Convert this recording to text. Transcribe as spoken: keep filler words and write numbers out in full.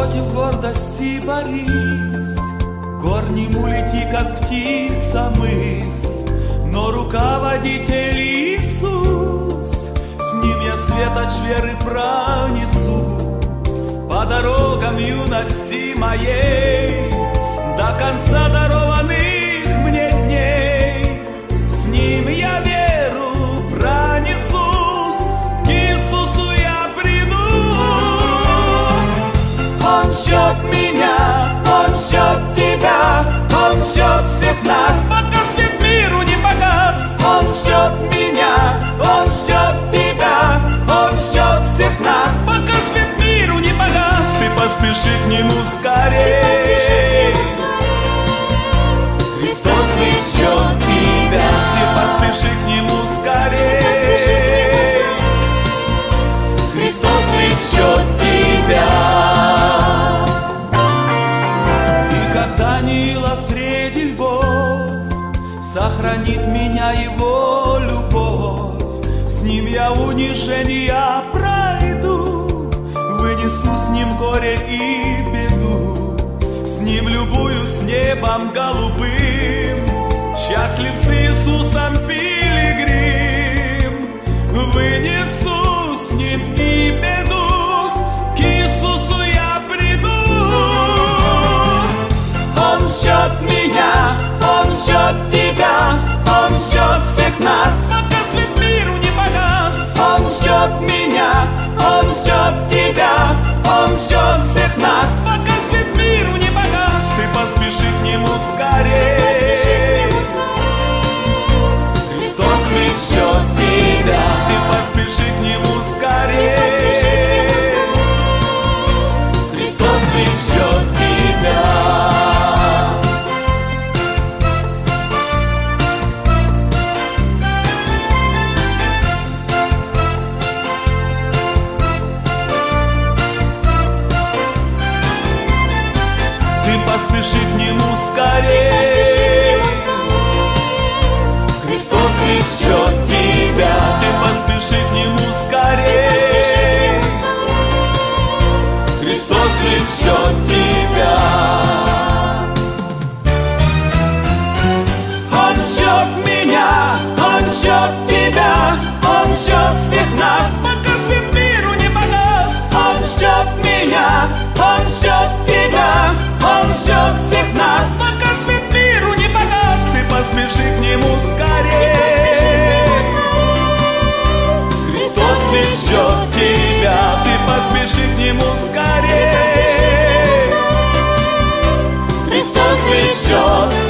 Против гордости борись, корнем улети, как птица мысль, но руководитель Иисус, с ним я светоч веры пронесу по дорогам юности моей до конца дарованных мне дней. С ним я веру пронесу, к Иисусу я приду. Он ждет меня, Он ждет тебя, Он ждет всех нас, пока свет миру не погас. Он ждет меня, Он ждет тебя, Он ждет всех нас, пока свет миру не погас. Ты поспеши к Нему скорей, Христос ведь ждет тебя. Ты поспеши к Нему скорей, Христос ведь ждет тебя. Среди львов сохранит меня Его любовь. С Ним я унижения пройду, вынесу с Ним горе и беду. С Ним любуюсь небом голубым, счастлив с Иисусом пилигрим. Вынесу с Ним и беду, к Иисусу я приду. Он ждет меня, Он ждет тебя, Он ждет всех нас, пока свет миру не погас. Он ждет меня, Он ждет тебя, Он ждет всех нас, пока свет миру не погас. Ты поспеши к Нему скорей, Христос ведь ждет тебя. Ты поспеши к Нему скорей, Христос ведь ждет тебя. Поспеши к Нему скорей, Христос ведь ждет тебя. Ты поспеши к Нему скорей, Христос ведь ждет тебя. Он ждет меня, Он ждет тебя, Он ждет всех нас, пока свет миру не погас. Он ждет меня, Он ждет тебя, Он ждет всех нас, пока свет миру не погас. Ты поспеши к Нему скорей, Христос ведь ждет тебя. Ты поспеши к Нему скорей, Христос ведь ждет